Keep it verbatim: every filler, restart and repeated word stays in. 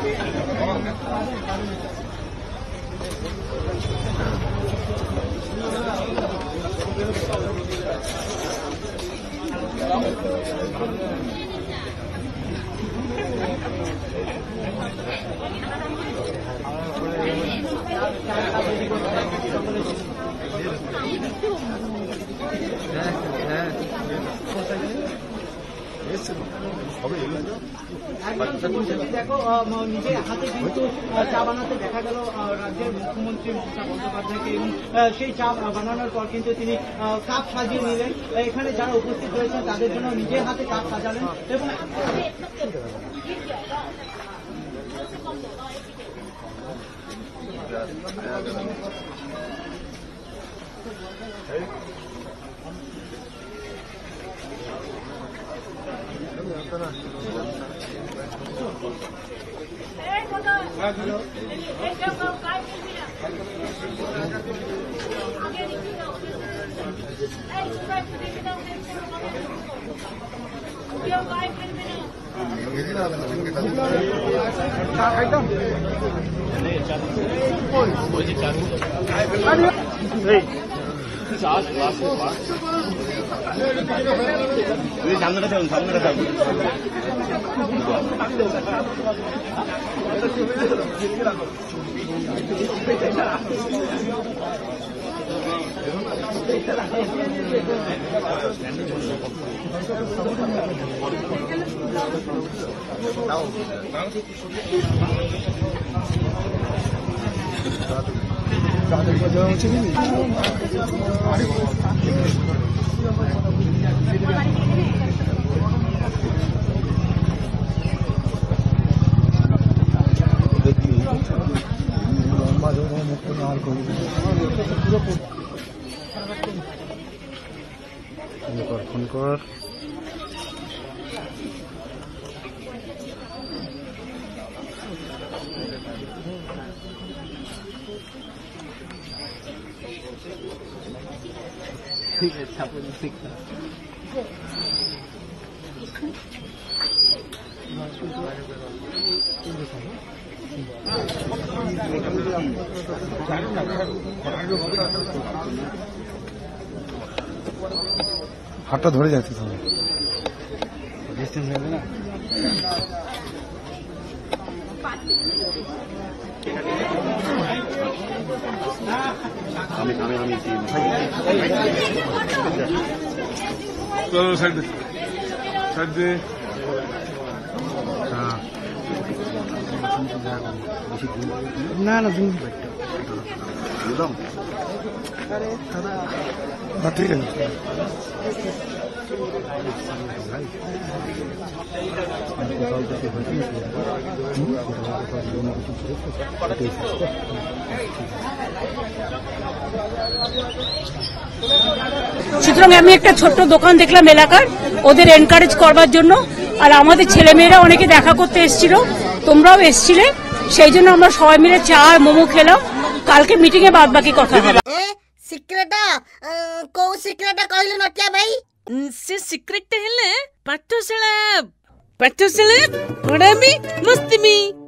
দেখো নিজে হাতে কিন্তু চা বানাতে দেখা গেল রাজ্যের মুখ্যমন্ত্রী মমতা বন্দ্যোপাধ্যায়কে এবং সেই চা বানানোর পর কিন্তু তিনি কাপ সাজিয়ে নিলেন। এখানে যারা উপস্থিত রয়েছেন তাদের জন্য নিজের হাতে কাপ সাজালেন এবং সামনে থাকুন সামনে থাকুন ফোন কর ঠিক আছে ঠিক হাতটা ধরে যাচ্ছে সবাই ডিস্টেন্স হবে না আমি আমি আমি সাইড সাইড না না জুম একদম ঠিক আছে সুতরাং আমি একটা ছোট্ট দোকান দেখলাম এলাকার, ওদের এনকারেজ করবার জন্য। আর আমাদের ছেলেমেয়েরা অনেকে দেখা করতে এসেছিল, তোমরাও এসছিলে, সেই জন্য আমরা সবাই মিলে চা আর মোমো খেলাম। কালকে মিটিং এ বাদ বাকি কথা হবে। সিক্রেটা কোউ সিক্রেটা কইল নটিয়া ভাই से सिक्रेट हेले पाठशाला पाठशाला पढ़ामी मस्ती में